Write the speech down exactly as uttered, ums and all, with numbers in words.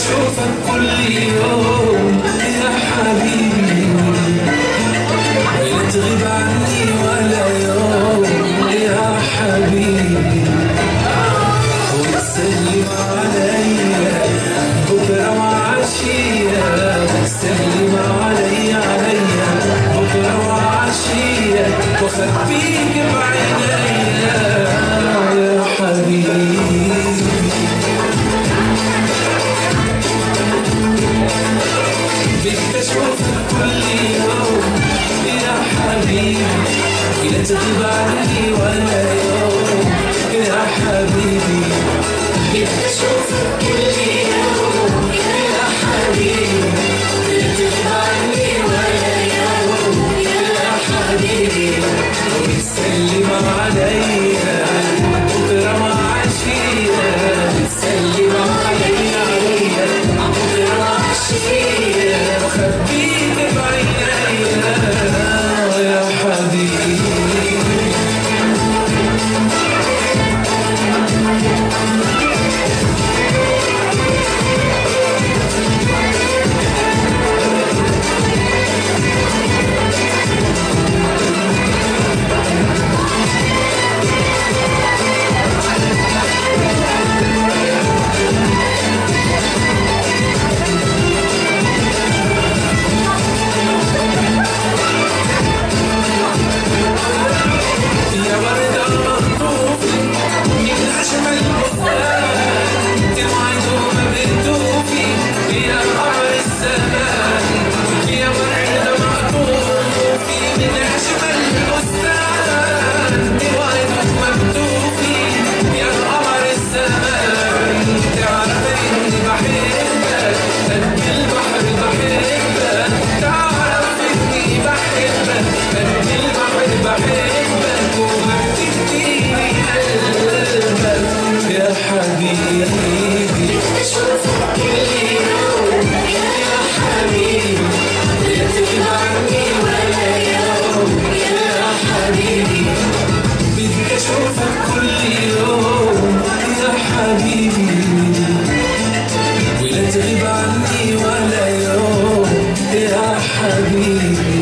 أشوفك كل يوم يا حبيبي، لا تغيب عني ولا يوم يا حبيبي، وتسلم عليا بكرة وعشية، تسلم عليا عليا بكرة وعشية، وأخبيك بعينيا يا حبيبي. بدي أشوفك كل يوم يا حبيبي، لا تغيب عني ولا يوم يا حبيبي، بدي أشوفك كل يوم يا حبيبي، لا تغيب عني ولا يوم يا حبيبي، وتسلم عليا بكرة وعشية، تسلم عليا عليا بكرة وعشية، وأخبيك بعينيا يا حبيبي. ولا تغيب عني ولا يوم يا حبيبي.